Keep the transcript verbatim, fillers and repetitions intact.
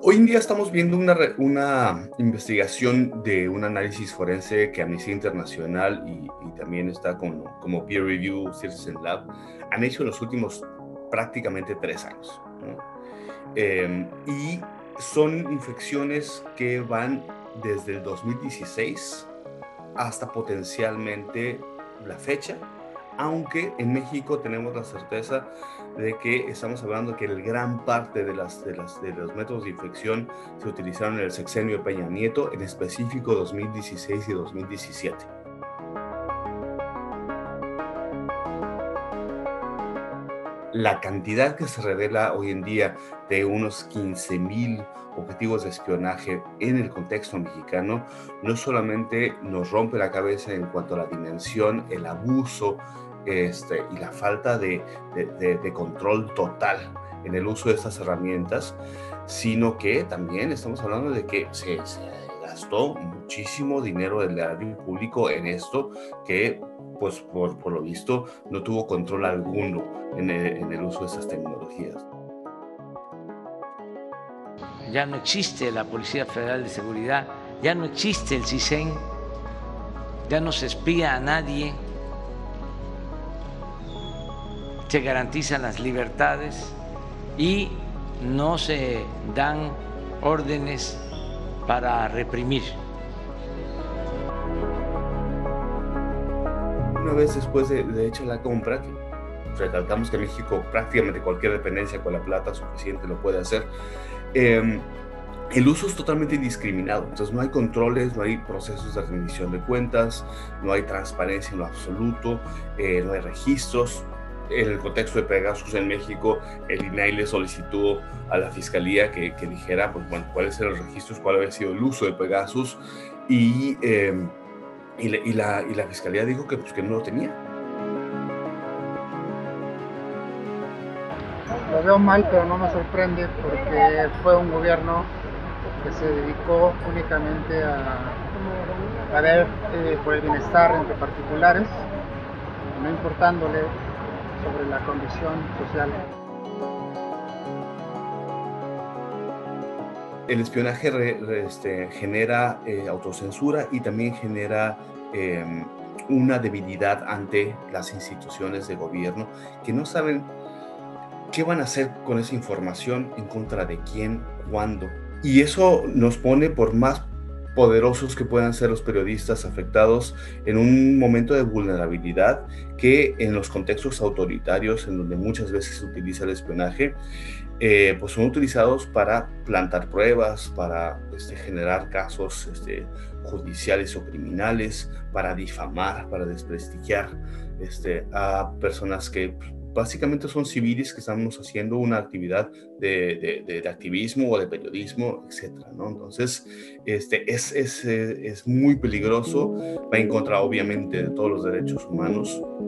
Hoy en día estamos viendo una, re- una investigación de un análisis forense que Amnistía Internacional y, y también está como, como Peer Review Citizen Lab han hecho en los últimos prácticamente tres años, ¿no? Eh, y son infecciones que van desde el dos mil dieciséis hasta potencialmente la fecha, aunque en México tenemos la certeza de que estamos hablando que el gran parte de, las, de, las, de los métodos de infección se utilizaron en el sexenio de Peña Nieto, en específico dos mil dieciséis y dos mil diecisiete. La cantidad que se revela hoy en día de unos quince mil objetivos de espionaje en el contexto mexicano no solamente nos rompe la cabeza en cuanto a la dimensión, el abuso este, y la falta de, de, de, de control total en el uso de estas herramientas, sino que también estamos hablando de que se, se gastó muchísimo dinero del erario público en esto que, pues por, por lo visto, no tuvo control alguno en el, en el uso de estas tecnologías. Ya no existe la Policía Federal de Seguridad, ya no existe el CISEN, ya no se espía a nadie, se garantizan las libertades y no se dan órdenes para reprimir. Una vez después de, de hecha la compra, que recalcamos que en México prácticamente cualquier dependencia con la plata suficiente lo puede hacer, eh, el uso es totalmente indiscriminado, entonces no hay controles, no hay procesos de rendición de cuentas, no hay transparencia en lo absoluto, eh, no hay registros. En el contexto de Pegasus en México, el I N A I le solicitó a la Fiscalía que, que dijera, pues bueno, cuáles eran los registros, cuál había sido el uso de Pegasus, y, eh, y, la, y, la, y la Fiscalía dijo que, pues, que no lo tenía. Lo veo mal, pero no me sorprende porque fue un gobierno que se dedicó únicamente a, a ver eh, por el bienestar entre particulares, no importándole sobre la condición social. El espionaje re, re, este, genera eh, autocensura y también genera eh, una debilidad ante las instituciones de gobierno que no saben qué van a hacer con esa información, en contra de quién, cuándo. Y eso nos pone, por más poderosos que puedan ser los periodistas afectados, en un momento de vulnerabilidad que en los contextos autoritarios, en donde muchas veces se utiliza el espionaje, eh, pues son utilizados para plantar pruebas, para este, generar casos este, judiciales o criminales, para difamar, para desprestigiar este, a personas que básicamente son civiles que estamos haciendo una actividad de, de, de activismo o de periodismo, etcétera, ¿no? Entonces, este, es, es, es muy peligroso, va en contra, obviamente, de todos los derechos humanos.